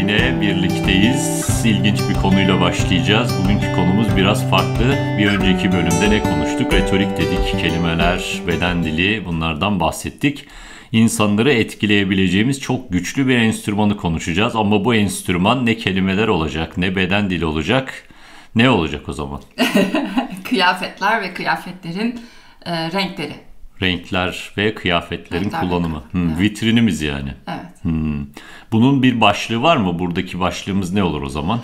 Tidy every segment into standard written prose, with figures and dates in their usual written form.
yine birlikteyiz. İlginç bir konuyla başlayacağız. Bugünkü konumuz biraz farklı. Bir önceki bölümde ne konuştuk? Retorik dedik, kelimeler, beden dili, bunlardan bahsettik. İnsanları etkileyebileceğimiz çok güçlü bir enstrümanı konuşacağız. Ama bu enstrüman ne kelimeler olacak, ne beden dili olacak, ne olacak o zaman? Kıyafetler ve kıyafetlerin renkleri. Renkler ve kıyafetlerin Renkler kullanımı. Evet. Vitrinimiz yani. Evet. Bunun bir başlığı var mı? Buradaki başlığımız ne olur o zaman?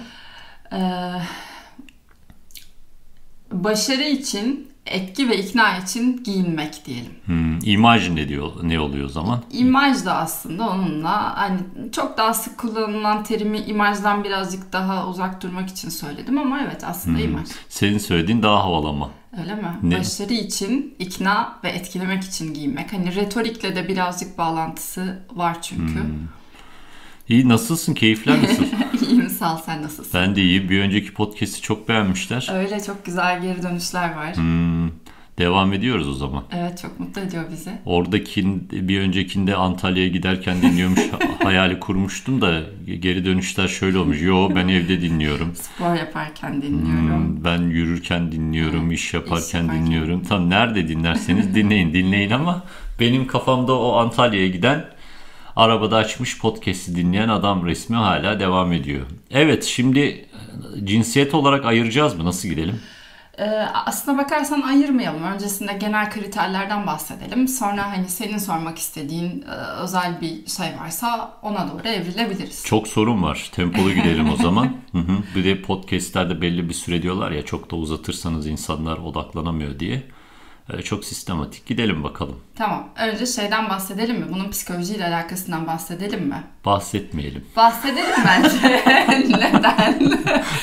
Başarı için, etki ve ikna için giyinmek diyelim. İmaj ne oluyor o zaman? İmaj da aslında onunla hani çok daha sık kullanılan terimi imajdan birazcık daha uzak durmak için söyledim ama evet aslında imaj. Senin söylediğin daha havalı ama. Öyle mi? Ne? Başarı için, ikna ve etkilemek için giyinmek. Hani retorikle de birazcık bağlantısı var çünkü. İyi, nasılsın? Keyifler nasıl? İyiyim, sağ ol, sen nasılsın? Ben de iyi. Bir önceki podcast'i çok beğenmişler. Öyle, çok güzel geri dönüşler var. Devam ediyoruz o zaman. Evet, çok mutlu ediyor bizi. Bir öncekinde Antalya'ya giderken dinliyormuş hayali kurmuştum da geri dönüşler şöyle olmuş. Yo, ben evde dinliyorum. Spor yaparken dinliyorum. Ben yürürken dinliyorum, iş yaparken dinliyorum. Tam nerede dinlerseniz dinleyin ama benim kafamda o Antalya'ya giden, arabada açmış podcast'i dinleyen adam resmi hala devam ediyor. Evet, şimdi cinsiyet olarak ayıracağız mı? Nasıl gidelim? Aslına bakarsan ayırmayalım. Öncesinde genel kriterlerden bahsedelim. Sonra hani senin sormak istediğin özel bir şey varsa ona doğru evrilebiliriz. Çok sorun var. Tempolu gidelim o zaman. Bir de podcastlerde belli bir süre diyorlar ya, çok da uzatırsanız insanlar odaklanamıyor diye. Çok sistematik gidelim bakalım. Tamam. Önce şeyden bahsedelim mi? Bunun psikolojiyle alakasından bahsedelim mi? Bahsetmeyelim. Bahsedelim bence. Neden?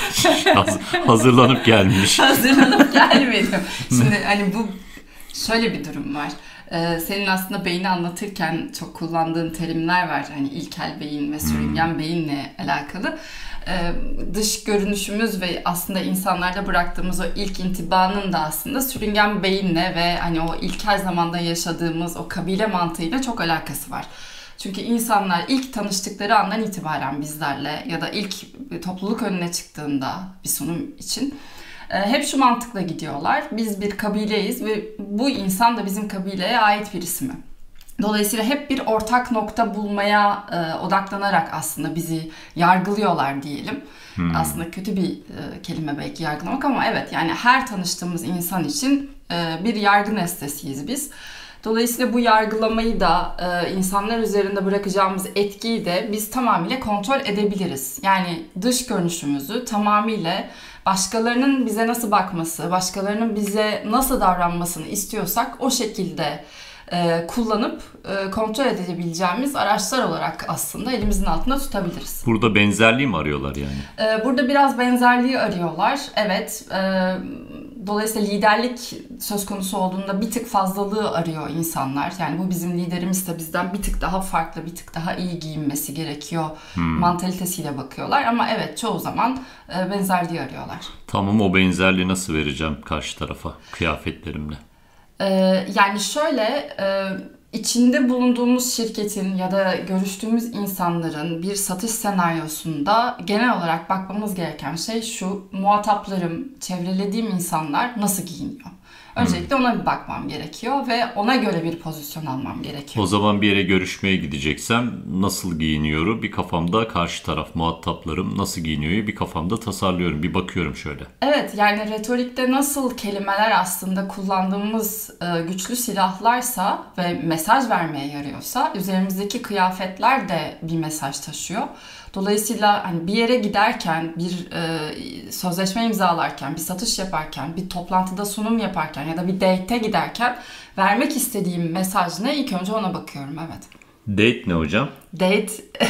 Hazırlanıp gelmiş. Hazırlanıp gelmedim. Şimdi hani bu şöyle bir durum var. Senin aslında beyni anlatırken çok kullandığın terimler var. Hani ilkel beyin ve sürüngen beyinle alakalı. Dış görünüşümüz ve aslında insanlarda bıraktığımız o ilk intibanın da aslında sürüngen beyinle ve hani o ilkel zamanda yaşadığımız o kabile mantığıyla çok alakası var. Çünkü insanlar ilk tanıştıkları andan itibaren bizlerle ya da ilk topluluk önüne çıktığında bir sunum için hep şu mantıkla gidiyorlar. Biz bir kabileyiz ve bu insan da bizim kabileye ait birisi mi? Dolayısıyla hep bir ortak nokta bulmaya odaklanarak aslında bizi yargılıyorlar diyelim. Aslında kötü bir kelime belki yargılamak ama evet, yani her tanıştığımız insan için bir yargı nesnesiyiz biz. Dolayısıyla bu yargılamayı da insanlar üzerinde bırakacağımız etkiyi de biz tamamıyla kontrol edebiliriz. Yani dış görünüşümüzü tamamıyla başkalarının bize nasıl bakması, başkalarının bize nasıl davranmasını istiyorsak o şekilde kullanıp kontrol edebileceğimiz araçlar olarak aslında elimizin altında tutabiliriz. Burada benzerliği mi arıyorlar yani? Burada biraz benzerliği arıyorlar. Evet. Dolayısıyla liderlik söz konusu olduğunda bir tık fazlalığı arıyor insanlar. Yani bu bizim liderimiz de bizden bir tık daha farklı, bir tık daha iyi giyinmesi gerekiyor mantalitesiyle bakıyorlar. Ama evet, çoğu zaman benzerliği arıyorlar. Tamam, o benzerliği nasıl vereceğim karşı tarafa kıyafetlerimle? Yani şöyle, içinde bulunduğumuz şirketin ya da görüştüğümüz insanların bir satış senaryosunda genel olarak bakmamız gereken şey şu: muhataplarım, çevrelediğim insanlar nasıl giyiniyor? Öncelikle ona bir bakmam gerekiyor ve ona göre bir pozisyon almam gerekiyor. O zaman bir yere görüşmeye gideceksem nasıl giyiniyorum? Bir kafamda karşı taraf, muhataplarım nasıl giyiniyor? Bir kafamda tasarlıyorum, bir bakıyorum şöyle. Evet, yani retorikte nasıl kelimeler aslında kullandığımız güçlü silahlarsa ve mesaj vermeye yarıyorsa, üzerimizdeki kıyafetler de bir mesaj taşıyor. Dolayısıyla hani bir yere giderken, bir sözleşme imzalarken, bir satış yaparken, bir toplantıda sunum yaparken ya da bir date'e giderken vermek istediğim mesaj ne? İlk önce ona bakıyorum, evet. Date ne hocam? Date,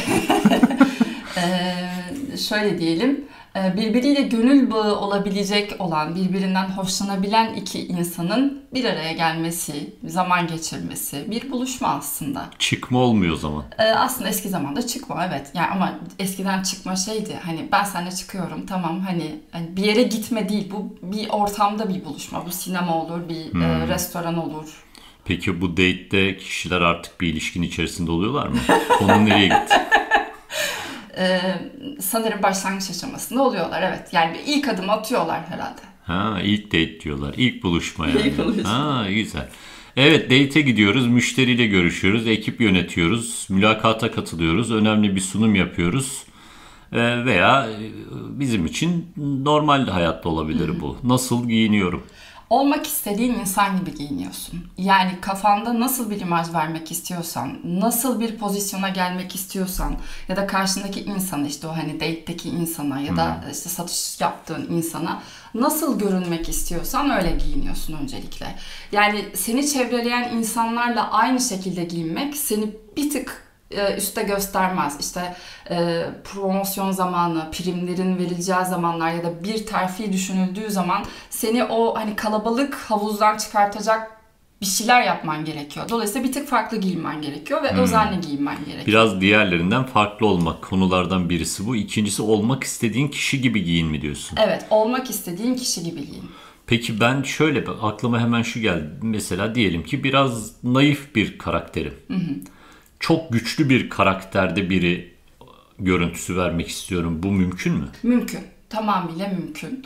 şöyle diyelim, birbiriyle gönül bağı olabilecek olan, birbirinden hoşlanabilen iki insanın bir araya gelmesi, zaman geçirmesi, bir buluşma aslında. Çıkma olmuyor o zaman. Aslında eski zamanda çıkma, evet. Yani ama eskiden çıkma şeydi, hani ben seninle çıkıyorum, tamam, hani bir yere gitme değil, bu bir ortamda bir buluşma. Bu sinema olur, bir restoran olur. Peki bu date'de kişiler artık bir ilişkin içerisinde oluyorlar mı? Konu nereye gitti? Sanırım başlangıç aşamasında oluyorlar, evet. Yani bir ilk adım atıyorlar herhalde. Ha, ilk date diyorlar. İlk buluşma yani. İlk buluşma. Ha, güzel. Evet, date'e gidiyoruz, müşteriyle görüşüyoruz, ekip yönetiyoruz, mülakata katılıyoruz, önemli bir sunum yapıyoruz. Veya bizim için normal hayatta olabilir bu. Nasıl giyiniyorum? Olmak istediğin insan gibi giyiniyorsun. Yani kafanda nasıl bir imaj vermek istiyorsan, nasıl bir pozisyona gelmek istiyorsan ya da karşındaki insana, işte o hani date'deki insana ya da işte satış yaptığın insana nasıl görünmek istiyorsan öyle giyiniyorsun öncelikle. Yani seni çevreleyen insanlarla aynı şekilde giyinmek seni bir tık üste göstermez. İşte promosyon zamanı, primlerin verileceği zamanlar ya da bir terfi düşünüldüğü zaman seni o hani kalabalık havuzdan çıkartacak bir şeyler yapman gerekiyor. Dolayısıyla bir tık farklı giyinmen gerekiyor ve özenli giyinmen gerekiyor. Biraz diğerlerinden farklı olmak konulardan birisi bu. İkincisi, olmak istediğin kişi gibi giyin mi diyorsun? Evet, olmak istediğin kişi gibi giyin. Peki ben şöyle, aklıma hemen şu geldi. Mesela diyelim ki biraz naif bir karakterim. Çok güçlü bir karakterde biri görüntüsü vermek istiyorum. Bu mümkün mü? Mümkün. Tamamıyla mümkün.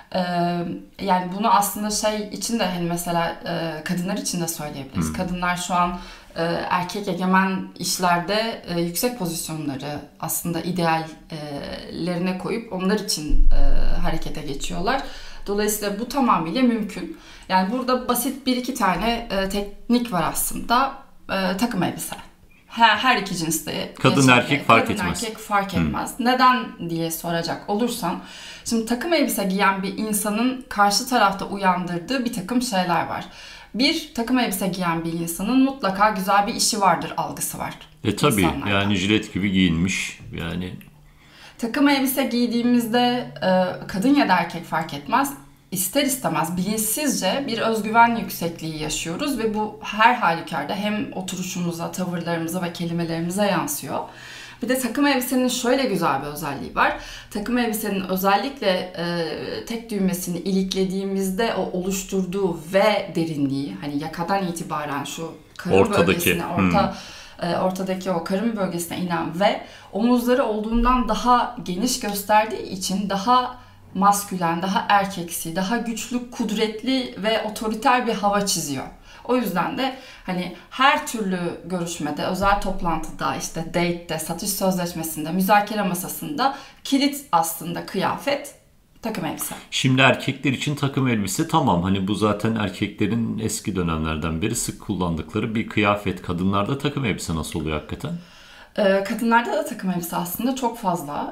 Yani bunu aslında şey için de hani mesela kadınlar için de söyleyebiliriz. Kadınlar şu an erkek egemen işlerde yüksek pozisyonları aslında ideallerine koyup onlar için harekete geçiyorlar. Dolayısıyla bu tamamıyla mümkün. Yani burada basit bir iki tane teknik var aslında. Takım elbise. Her iki cinste. Kadın erkek fark etmez. Kadın erkek fark etmez. Neden diye soracak olursan, şimdi takım elbise giyen bir insanın karşı tarafta uyandırdığı bir takım şeyler var. Bir, takım elbise giyen bir insanın mutlaka güzel bir işi vardır algısı var. Tabii yani jilet gibi giyinmiş yani. Takım elbise giydiğimizde kadın ya da erkek fark etmez. İster istemez bilinçsizce bir özgüven yüksekliği yaşıyoruz ve bu her halükarda hem oturuşumuza, tavırlarımıza ve kelimelerimize yansıyor. Bir de takım elbisenin şöyle güzel bir özelliği var. Takım elbisenin özellikle tek düğmesini iliklediğimizde o oluşturduğu V derinliği, hani yakadan itibaren şu karın bölgesine, ortadaki o karın bölgesine inen ve omuzları olduğundan daha geniş gösterdiği için daha maskülen, daha erkeksi, daha güçlü, kudretli ve otoriter bir hava çiziyor. O yüzden de hani her türlü görüşmede, özel toplantıda, işte date'de, satış sözleşmesinde, müzakere masasında kilit aslında kıyafet takım elbise. Şimdi erkekler için takım elbise tamam, hani bu zaten erkeklerin eski dönemlerden beri sık kullandıkları bir kıyafet. Kadınlarda takım elbise nasıl oluyor hakikaten? Kadınlarda da takım elbise aslında çok fazla.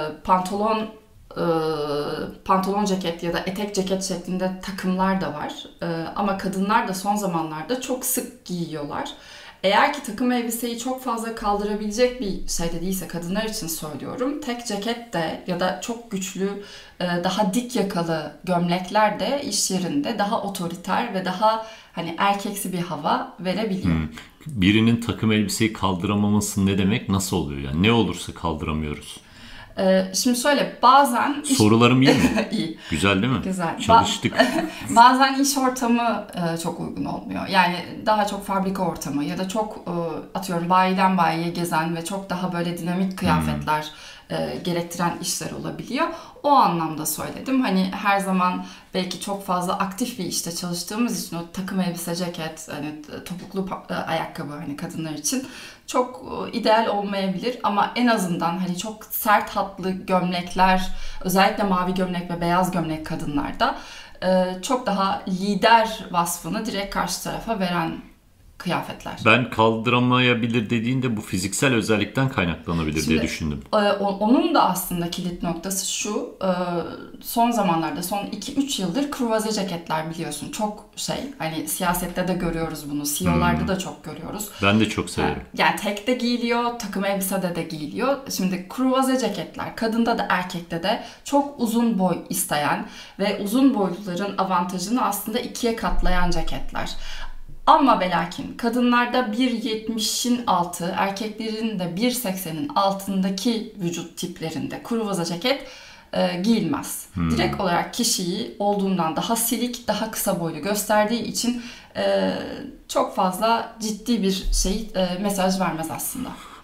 Pantolon ceket ya da etek ceket şeklinde takımlar da var. Ama kadınlar da son zamanlarda çok sık giyiyorlar. Eğer ki takım elbiseyi çok fazla kaldırabilecek bir şey de değilse, kadınlar için söylüyorum, tek ceket de ya da çok güçlü, daha dik yakalı gömlekler de iş yerinde daha otoriter ve daha hani erkeksi bir hava verebiliyor. Birinin takım elbiseyi kaldıramaması ne demek? Nasıl oluyor yani? Ne olursa kaldıramıyoruz. Şimdi şöyle, bazen... Sorularım iyi mi? İyi. Güzel değil mi? Güzel. Çalıştık. Bazen iş ortamı çok uygun olmuyor. Yani daha çok fabrika ortamı ya da çok atıyorum bayiden bayiye gezen ve çok daha böyle dinamik kıyafetler gerektiren işler olabiliyor. O anlamda söyledim. Hani her zaman belki çok fazla aktif bir işte çalıştığımız için o takım elbise, ceket, hani topuklu ayakkabı hani kadınlar için çok ideal olmayabilir ama en azından hani çok sert hatlı gömlekler, özellikle mavi gömlek ve beyaz gömlek kadınlarda çok daha lider vasfını direkt karşı tarafa veren kıyafetler. Ben kaldıramayabilir dediğinde bu fiziksel özellikten kaynaklanabilir diye düşündüm. Onun da aslında kilit noktası şu, son zamanlarda, son 2-3 yıldır kruvaze ceketler biliyorsun. Çok hani siyasette de görüyoruz bunu, CEO'larda da çok görüyoruz. Ben de çok severim. Yani tek de giyiliyor, takım elbisede de giyiliyor. Şimdi kruvaze ceketler kadında da erkekte de çok uzun boy isteyen ve uzun boyluların avantajını aslında ikiye katlayan ceketler. Ama ve lakin kadınlarda 1.70'in altı, erkeklerin de 1.80'in altındaki vücut tiplerinde kruvaze ceket giyilmez. Direkt olarak kişiyi olduğundan daha silik, daha kısa boylu gösterdiği için çok fazla ciddi bir mesaj vermez aslında.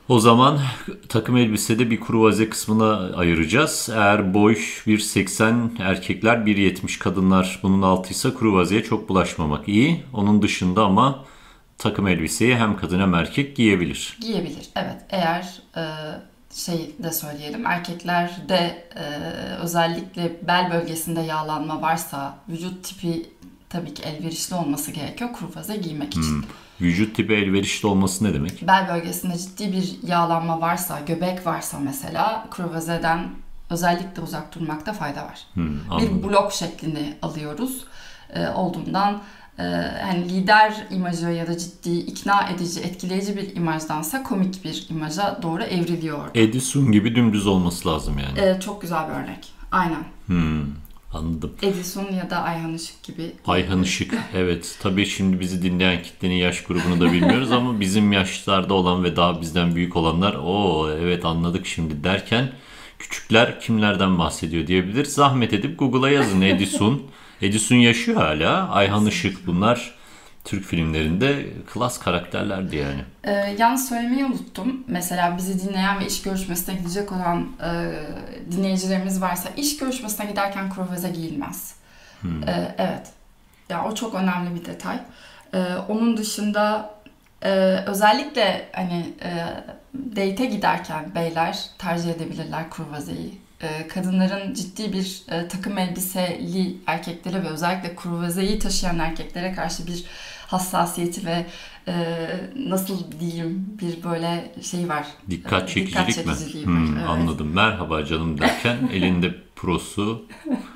O zaman takım elbisede bir kruvaze kısmına ayıracağız. Eğer boy 1.80 erkekler 1.70 kadınlar bunun altıysa kruvazeye çok bulaşmamak iyi. Onun dışında ama takım elbiseyi hem kadın hem erkek giyebilir. Giyebilir, evet. Eğer şey de söyleyelim, erkeklerde özellikle bel bölgesinde yağlanma varsa, vücut tipi tabii ki elverişli olması gerekiyor kruvaze giymek için. Vücut tipi elverişli olması ne demek? Bel bölgesinde ciddi bir yağlanma varsa, göbek varsa mesela kruvazeden özellikle uzak durmakta fayda var. Bir blok şeklini alıyoruz. Olduğundan hani lider imajı ya da ciddi, ikna edici, etkileyici bir imajdansa komik bir imaja doğru evriliyor. Edison gibi dümdüz olması lazım yani. Çok güzel bir örnek. Aynen. Anladım. Edison ya da Ayhan Işık gibi. Ayhan Işık, evet. Tabii şimdi bizi dinleyen kitlenin yaş grubunu da bilmiyoruz ama bizim yaşlarda olan ve daha bizden büyük olanlar evet anladık şimdi derken küçükler kimlerden bahsediyor diyebilir. Zahmet edip Google'a yazın Edison. Edison yaşıyor hala. Ayhan Işık, bunlar Türk filmlerinde klas karakterlerdi yani. Yalnız söylemeyi unuttum. Mesela bizi dinleyen ve iş görüşmesine gidecek olan dinleyicilerimiz varsa iş görüşmesine giderken kruvaze giyilmez. Evet. Ya o çok önemli bir detay. Onun dışında özellikle hani date'e giderken beyler tercih edebilirler kruvazeyi. Kadınların ciddi bir takım elbiseli erkeklere ve özellikle kruvazeyi taşıyan erkeklere karşı bir hassasiyeti ve nasıl diyeyim bir böyle şey var. Dikkat çekicilik mi? Var. Evet. Anladım. Merhaba canım derken elinde prosu,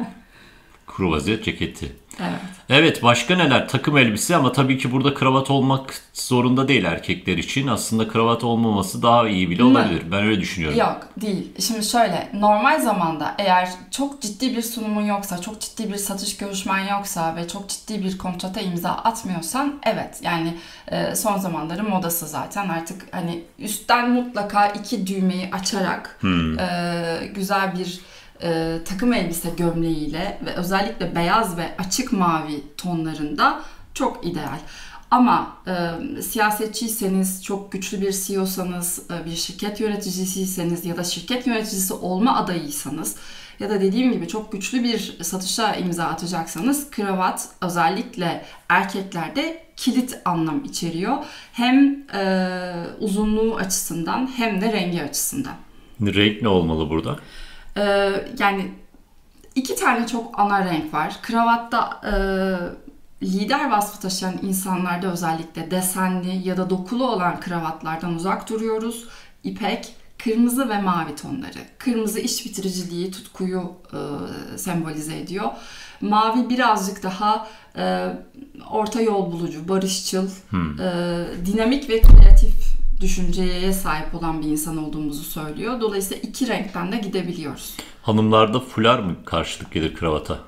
kruvaze ceketi. Evet, başka neler? Takım elbise ama tabii ki burada kravat olmak zorunda değil erkekler için. Aslında kravat olmaması daha iyi bile olabilir. Ben öyle düşünüyorum. Yok, değil. Şimdi şöyle, normal zamanda eğer çok ciddi bir sunumun yoksa, çok ciddi bir satış görüşmen yoksa ve çok ciddi bir kontrata imza atmıyorsan evet. Yani son zamanların modası zaten artık hani üstten mutlaka 2 düğmeyi açarak güzel bir takım elbise gömleğiyle ve özellikle beyaz ve açık mavi tonlarında çok ideal. Ama siyasetçiyseniz, çok güçlü bir CEO'sanız, bir şirket yöneticisiyseniz ya da şirket yöneticisi olma adayıysanız ya da dediğim gibi çok güçlü bir satışa imza atacaksanız kravat özellikle erkeklerde kilit anlam içeriyor. Hem uzunluğu açısından hem de rengi açısından. Renk ne olmalı burada? Yani 2 tane çok ana renk var. Kravatta lider vasfı taşıyan insanlarda özellikle desenli ya da dokulu olan kravatlardan uzak duruyoruz. İpek, kırmızı ve mavi tonları. Kırmızı iş bitiriciliği, tutkuyu sembolize ediyor. Mavi birazcık daha orta yol bulucu, barışçıl, dinamik ve kreatif düşünceye sahip olan bir insan olduğumuzu söylüyor. Dolayısıyla 2 renkten de gidebiliyoruz. Hanımlarda fular mı karşılık gelir kravata?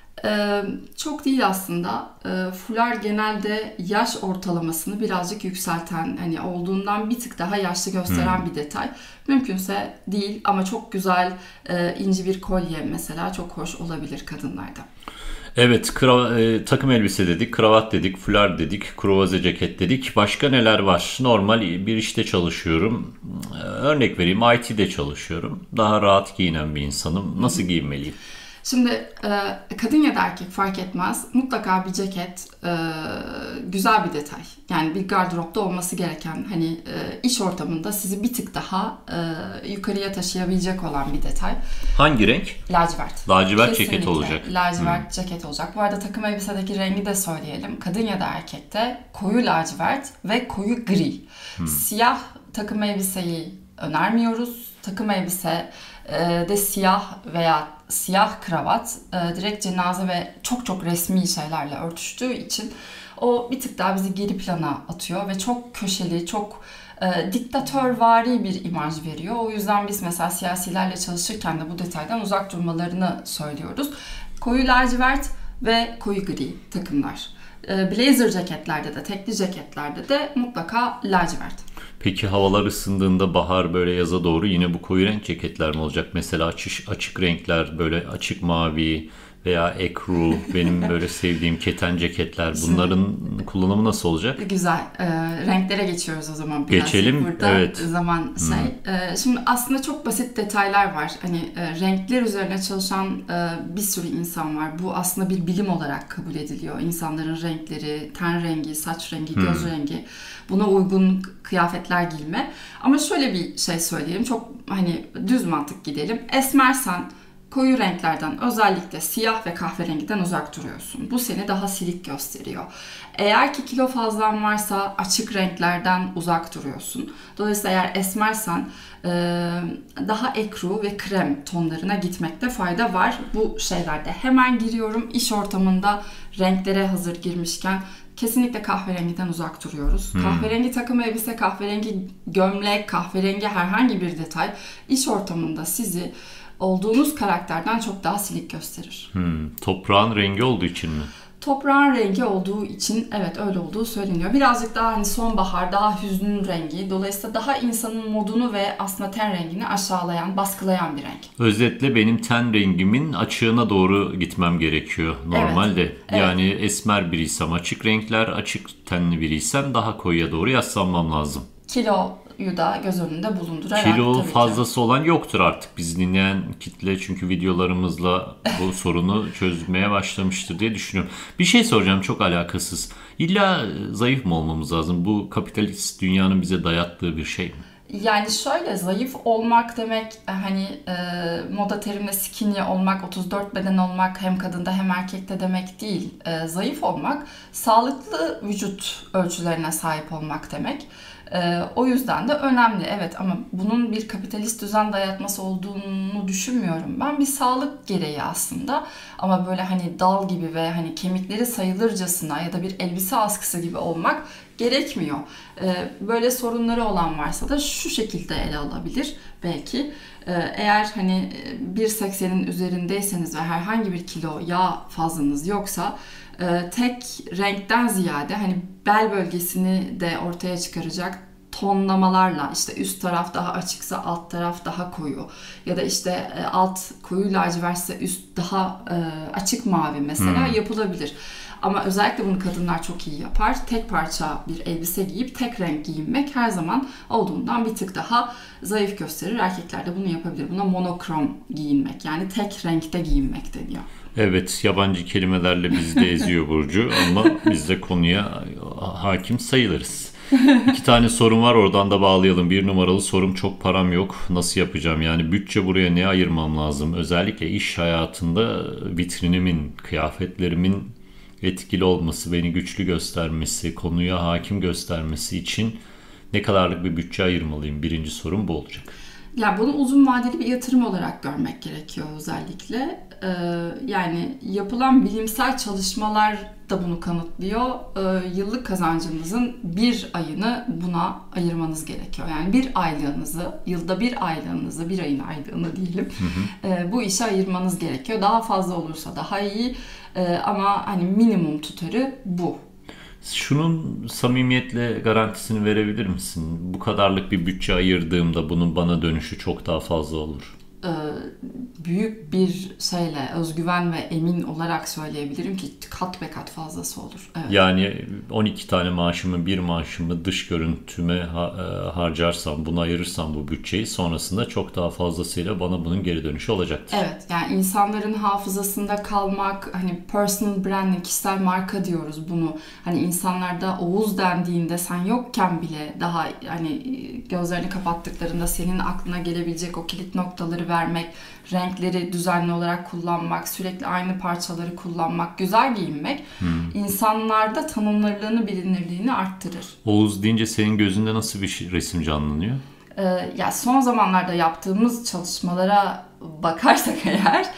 Çok değil aslında. Fular genelde yaş ortalamasını birazcık yükselten, hani olduğundan bir tık daha yaşlı gösteren bir detay. Mümkünse değil ama çok güzel inci bir kolye mesela çok hoş olabilir kadınlarda. Evet, takım elbise dedik, kravat dedik, fular dedik, kruvaze ceket dedik. Başka neler var? Normal bir işte çalışıyorum. Örnek vereyim, IT'de çalışıyorum. Daha rahat giyinen bir insanım. Nasıl giyinmeliyim? Şimdi kadın ya da erkek fark etmez. Mutlaka bir ceket güzel bir detay. Yani bir gardıropta olması gereken, hani iş ortamında sizi bir tık daha yukarıya taşıyabilecek olan bir detay. Hangi renk? Lacivert. Lacivert ceket olacak. Lacivert ceket olacak. Bu arada takım elbisedeki rengi de söyleyelim. Kadın ya da erkekte koyu lacivert ve koyu gri. Siyah takım elbiseyi önermiyoruz. Takım elbise de siyah veya siyah kravat direkt cenaze ve çok çok resmi şeylerle örtüştüğü için o bir tık daha bizi geri plana atıyor ve çok köşeli, çok diktatörvari bir imaj veriyor. O yüzden biz mesela siyasilerle çalışırken de bu detaydan uzak durmalarını söylüyoruz. Koyu lacivert ve koyu gri takımlar. Blazer ceketlerde de, tekli ceketlerde de mutlaka lacivert. Peki havalar ısındığında bahar böyle yaza doğru yine bu koyu renk ceketler mi olacak? Mesela açık renkler, böyle açık mavi veya ekru, benim böyle sevdiğim keten ceketler, bunların kullanımı nasıl olacak? Güzel. Renklere geçiyoruz o zaman biraz. Geçelim. Burada evet. zaman şimdi aslında çok basit detaylar var. Hani renkler üzerine çalışan bir sürü insan var. Bu aslında bir bilim olarak kabul ediliyor. İnsanların renkleri, ten rengi, saç rengi, göz rengi, buna uygun kıyafetler giyme. Ama şöyle bir şey söyleyeyim. Çok hani düz mantık gidelim. Esmersen koyu renklerden, özellikle siyah ve kahverengiden uzak duruyorsun. Bu seni daha silik gösteriyor. Eğer ki kilo fazlan varsa açık renklerden uzak duruyorsun. Dolayısıyla eğer esmersen daha ekru ve krem tonlarına gitmekte fayda var. Bu şeylerde hemen giriyorum. İş ortamında renklere hazır girmişken kesinlikle kahverengiden uzak duruyoruz. Kahverengi takım elbise, kahverengi gömlek, kahverengi herhangi bir detay iş ortamında sizi olduğunuz karakterden çok daha silik gösterir. Toprağın rengi olduğu için mi? Toprağın rengi olduğu için evet öyle olduğu söyleniyor. Birazcık daha hani sonbahar, daha hüznün rengi. Dolayısıyla daha insanın modunu ve aslında ten rengini aşağılayan, baskılayan bir renk. Özetle benim ten rengimin açığına doğru gitmem gerekiyor normalde. Evet. Yani esmer biriysem açık renkler, açık tenli biriysem daha koyuya doğru yaslanmam lazım. Kiloyu da göz önünde bulundurarak Kilo tabii fazlası olan yoktur artık biz dinleyen kitle, çünkü videolarımızla bu sorunu çözmeye başlamıştır diye düşünüyorum. Bir şey soracağım, çok alakasız. İlla zayıf mı olmamız lazım? Bu kapitalist dünyanın bize dayattığı bir şey mi? Yani şöyle, zayıf olmak demek hani moda terimle skinny olmak, 34 beden olmak hem kadında hem erkekte demek değil. Zayıf olmak sağlıklı vücut ölçülerine sahip olmak demek. O yüzden de önemli. Evet, ama bunun bir kapitalist düzen dayatması olduğunu düşünmüyorum. Ben bir sağlık gereği aslında, ama böyle hani dal gibi ve hani kemikleri sayılırcasına ya da bir elbise askısı gibi olmak gerekmiyor. Böyle sorunları olan varsa da şu şekilde ele alabilir belki. Eğer hani 1.80'in üzerindeyseniz ve herhangi bir kilo yağ fazlanız yoksa, tek renkten ziyade hani bel bölgesini de ortaya çıkaracak tonlamalarla, işte üst taraf daha açıksa alt taraf daha koyu ya da işte alt koyu lacivertse üst daha açık mavi mesela yapılabilir. Ama özellikle bunu kadınlar çok iyi yapar. Tek parça bir elbise giyip tek renk giyinmek her zaman olduğundan bir tık daha zayıf gösterir. Erkekler de bunu yapabilir. Buna monokrom giyinmek, yani tek renkte giyinmek deniyor. Evet, yabancı kelimelerle bizi de eziyor Burcu ama biz de konuya hakim sayılırız. 2 tane sorum var, oradan da bağlayalım. 1 numaralı sorum: çok param yok, nasıl yapacağım? Yani bütçe, buraya ne ayırmam lazım? Özellikle iş hayatında vitrinimin, kıyafetlerimin etkili olması, beni güçlü göstermesi, konuya hakim göstermesi için ne kadarlık bir bütçe ayırmalıyım? 1. sorum bu olacak. Yani bunu uzun vadeli bir yatırım olarak görmek gerekiyor özellikle. Yani yapılan bilimsel çalışmalar da bunu kanıtlıyor. Yıllık kazancınızın 1 ayını buna ayırmanız gerekiyor. Yani 1 aylığınızı, yılda 1 aylığınızı, 1 ayın aylığını diyelim, bu işe ayırmanız gerekiyor. Daha fazla olursa daha iyi, ama hani minimum tutarı bu. Şunun samimiyetle garantisini verebilir misin? Bu kadarlık bir bütçe ayırdığımda bunun bana dönüşü çok daha fazla olur. Büyük bir şeyle, özgüven ve emin olarak söyleyebilirim ki kat be kat fazlası olur. Evet. Yani 12 tane maaşımı, 1 maaşımı dış görüntüme harcarsam, buna ayırırsam bu bütçeyi, sonrasında çok daha fazlasıyla bana bunun geri dönüşü olacaktır. Evet, yani insanların hafızasında kalmak, hani personal branding, kişisel marka diyoruz bunu. Hani insanlarda Oğuz dendiğinde sen yokken bile daha hani gözlerini kapattıklarında senin aklına gelebilecek o kilit noktaları vermek, renkleri düzenli olarak kullanmak, sürekli aynı parçaları kullanmak, güzel giyinmek insanlarda tanınırlığını, bilinirliğini arttırır. Oğuz deyince senin gözünde nasıl bir resim canlanıyor? Ya son zamanlarda yaptığımız çalışmalara bakarsak eğer,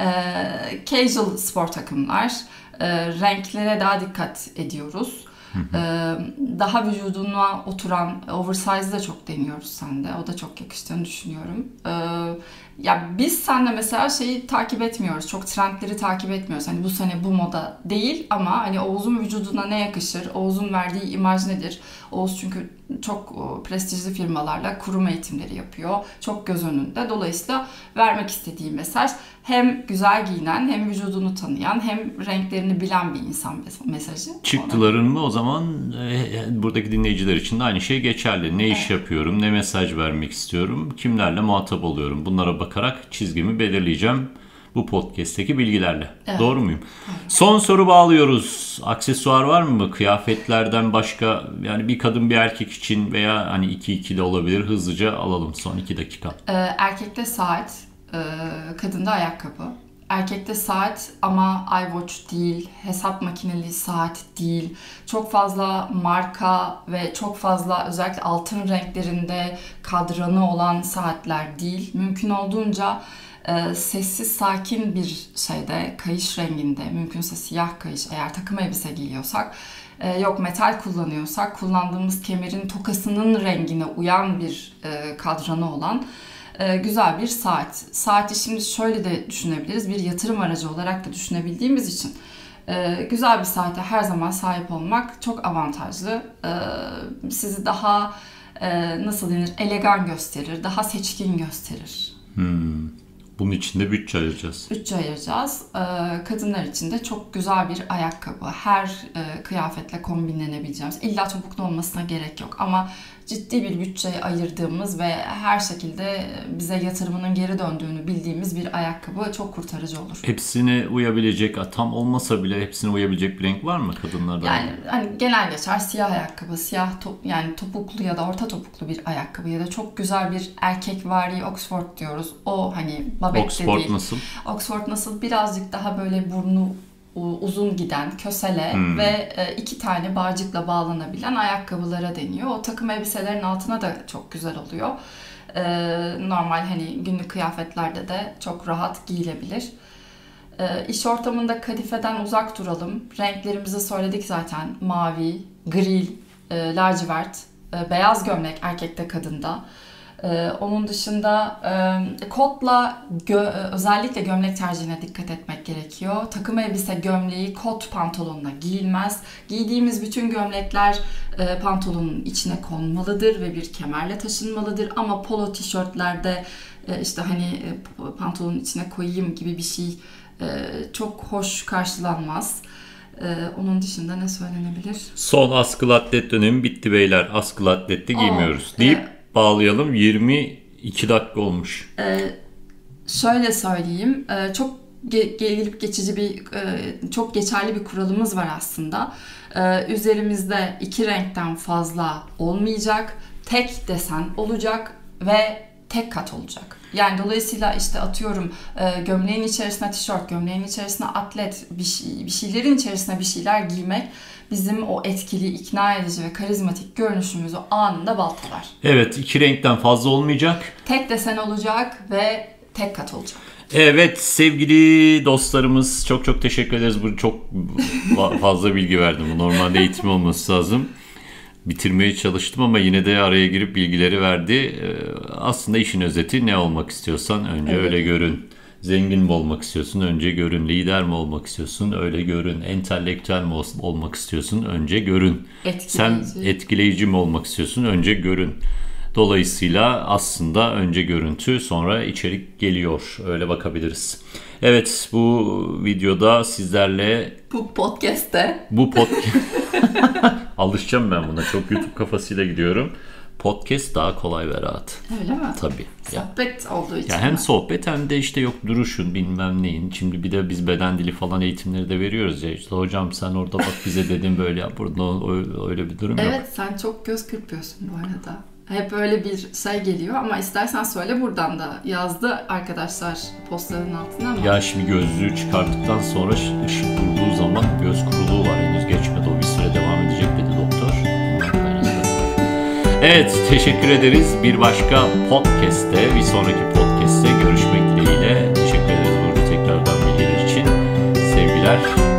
casual spor takımlar, renklere daha dikkat ediyoruz. Daha vücuduna oturan oversize da çok deniyoruz sende. O da çok yakıştığını düşünüyorum. Ya biz seninle mesela şeyi takip etmiyoruz. Çok trendleri takip etmiyoruz. Hani bu sene bu moda değil ama hani Oğuz'un vücuduna ne yakışır? Oğuz'un verdiği imaj nedir? Oğuz çünkü çok prestijli firmalarla kurum eğitimleri yapıyor. Çok göz önünde. Dolayısıyla vermek istediği mesaj hem güzel giyinen, hem vücudunu tanıyan, hem renklerini bilen bir insan mesajı. Çıktıların mı o zaman buradaki dinleyiciler için de aynı şey geçerli. Ne iş yapıyorum, ne mesaj vermek istiyorum, kimlerle muhatap oluyorum. Bunlara bakarak çizgimi belirleyeceğim bu podcast'teki bilgilerle. Evet. Doğru muyum? Evet. Son soru bağlıyoruz. Aksesuar var mı? Kıyafetlerden başka, yani bir kadın bir erkek için veya hani 2-2 de olabilir. Hızlıca alalım son 2 dakika. Erkekte saat, kadında ayakkabı. Erkekte saat ama iWatch değil, hesap makineli saat değil. Çok fazla marka ve çok fazla özellikle altın renklerinde kadranı olan saatler değil. Mümkün olduğunca sessiz, sakin bir şeyde, kayış renginde, mümkünse siyah kayış eğer takım elbise giyiyorsak, yok metal kullanıyorsak kullandığımız kemerin tokasının rengine uyan bir kadranı olan güzel bir saat. Saati şimdi şöyle de düşünebiliriz. Bir yatırım aracı olarak da düşünebildiğimiz için güzel bir saate her zaman sahip olmak çok avantajlı. Sizi daha nasıl denir, elegan gösterir, daha seçkin gösterir. Bunun için de bütçe ayıracağız. Bütçe ayıracağız. Kadınlar için de çok güzel bir ayakkabı. Her kıyafetle kombinlenebileceğimiz. İlla topuklu olmasına gerek yok. Ama ciddi bir bütçeye ayırdığımız ve her şekilde bize yatırımının geri döndüğünü bildiğimiz bir ayakkabı çok kurtarıcı olur. Hepsine uyabilecek, tam olmasa bile hepsine uyabilecek bir renk var mı kadınlarda? Yani hani genel geçer siyah ayakkabı, siyah yani topuklu ya da orta topuklu bir ayakkabı ya da çok güzel bir erkekvari Oxford diyoruz. O hani babette Oxford değil. Nasıl? Oxford nasıl? Birazcık daha böyle burnu uzun giden, kösele ve 2 tane bağcıkla bağlanabilen ayakkabılara deniyor. O takım elbiselerin altına da çok güzel oluyor. Normal hani günlük kıyafetlerde de çok rahat giyilebilir. İş ortamında kadifeden uzak duralım. Renklerimizi söyledik zaten. Mavi, gri, lacivert, beyaz gömlek erkekte kadında. Onun dışında kotla özellikle gömlek tercihine dikkat etmek gerekiyor. Takım elbise gömleği kot pantolonla giyilmez. Giydiğimiz bütün gömlekler pantolonun içine konmalıdır ve bir kemerle taşınmalıdır. Ama polo tişörtlerde işte hani pantolonun içine koyayım gibi bir şey çok hoş karşılanmaz. Onun dışında ne söylenebilir? Son askılı atlet dönemi bitti beyler. Askılı atlette giymiyoruz deyip bağlayalım. 22 dakika olmuş. Şöyle söyleyeyim. Çok gelip geçici bir, çok geçerli bir kuralımız var aslında. Üzerimizde 2 renkten fazla olmayacak. Tek desen olacak ve tek kat olacak. Yani dolayısıyla işte atıyorum gömleğin içerisine tişört, gömleğin içerisine atlet, bir şeylerin içerisine bir şeyler giymek bizim o etkili, ikna edici ve karizmatik görünüşümüzü anında baltalar. Evet, 2 renkten fazla olmayacak. Tek desen olacak ve tek kat olacak. Evet sevgili dostlarımız, çok teşekkür ederiz. Bu çok fazla bilgi verdim. Bu normalde eğitim olması lazım. Bitirmeye çalıştım ama yine de araya girip bilgileri verdi. Aslında işin özeti, ne olmak istiyorsan önce öyle görün. Zengin mi olmak istiyorsun? Önce görün. Lider mi olmak istiyorsun? Öyle görün. Entelektüel mi olmak istiyorsun? Önce görün. Sen etkileyici mi olmak istiyorsun? Önce görün. Dolayısıyla aslında önce görüntü, sonra içerik geliyor. Öyle bakabiliriz. Evet, bu videoda sizlerle... Bu podcast'te... Alışacağım ben buna. Çok YouTube kafasıyla gidiyorum. Podcast daha kolay ve rahat. Öyle mi? Tabii. Sohbet olduğu için. Hem sohbet hem de işte yok duruşun bilmem neyin. Şimdi bir de biz beden dili falan eğitimleri de veriyoruz ya. İşte hocam sen orada bak bize dedin böyle yap. Burada öyle bir durum yok. Evet, sen çok göz kırpıyorsun bu arada. Hep öyle bir şey geliyor ama istersen söyle, buradan da yazdı arkadaşlar postların altına ama. Ya şimdi gözlüğü çıkarttıktan sonra ışık vurduğu zaman göz kuruluğu var. Henüz geçmedi, o bir süre devam edecek dedi doktor. Evet, teşekkür ederiz. Bir başka podcast'te, bir sonraki podcast'te görüşmek dileğiyle. Teşekkür ederiz burada tekrardan bilgiler için. Sevgiler.